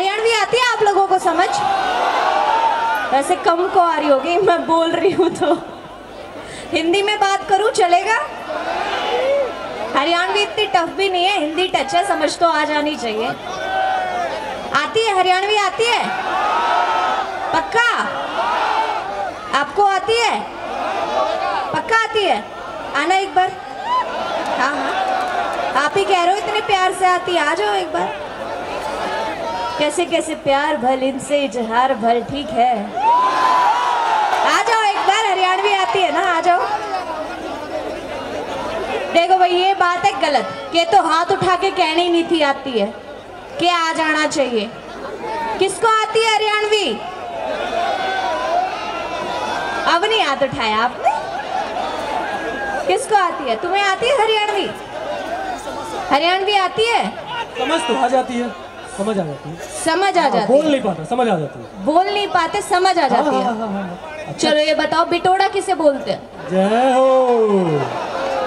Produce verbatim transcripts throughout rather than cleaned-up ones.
हरियाणवी आती है आप लोगों को समझ? वैसे कम को आ रही होगी, मैं बोल रही हूँ तो। हिंदी में बात करूँ चलेगा? हरियाणवी इतनी टफ भी नहीं है, हिंदी टच है, समझ तो आ जानी चाहिए। आती है हरियाणवी? आती है पक्का? आपको आती है? पक्का आती है? आना एक बार। हाँ हाँ, आप ही कह रहे हो इतने प्यार से आती है, आ जाओ एक बार। कैसे कैसे प्यार भल इनसे इजहार भल, ठीक है आ जाओ एक बार। हरियाणवी आती है ना, आ जाओ। देखो भाई ये बात है गलत कि तो हाथ उठा के कहनी नहीं थी आती है, कि आ जाना चाहिए। किसको आती है हरियाणवी? अब नहीं हाथ उठाया आपने। किसको आती है? तुम्हें आती है हरियाणवी? हरियाणवी आती है? समझ तो आ जाती है, समझ आ जाती है, समझ आ जाती है। बोल नहीं पाता, समझ आ जाती है। बोल नहीं पाते, समझ आ जाती है। हाँ, हाँ, हाँ, हाँ। चलो ये बताओ बिटोड़ा किसे बोलते हैं? जय हो।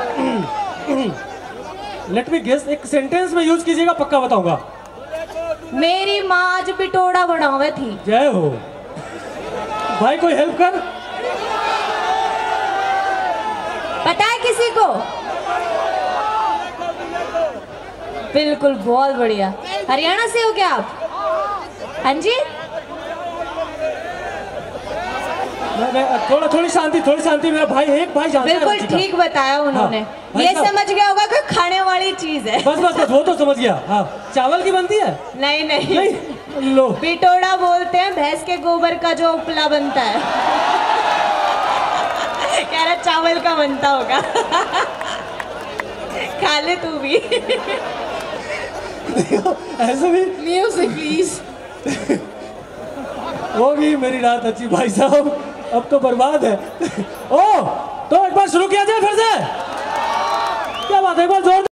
लेट मी गेस, एक सेंटेंस में यूज कीजिएगा, पक्का बताऊंगा। मेरी माँ आज बिटोड़ा बनावे थी। जय हो। भाई कोई हेल्प कर। पता है किसी को? बिल्कुल, बहुत बढ़िया। हरियाणा से हो क्या आप? हाँ जी। मैं, मैं, थोड़ा थोड़ी शांति, थोड़ी शांति। मेरा भाई, एक भाई जानता है। बिल्कुल ठीक बताया उन्होंने। हाँ, ये समझ गया होगा कि खाने वाली चीज है। बस बस बस, वो तो समझ गया। हाँ, चावल की बनती है? नहीं नहीं, नहीं। लो, बिटोड़ा बोलते हैं भैंस के गोबर का जो उपला बनता है। कह रहा चावल का बनता होगा। खा ले तू भी। ऐसे भी म्यूजिक प्लीज। होगी मेरी रात अच्छी भाई साहब, अब तो बर्बाद है। ओ, तो एक बार शुरू किया जाए फिर से। क्या बात है, एक बार जोर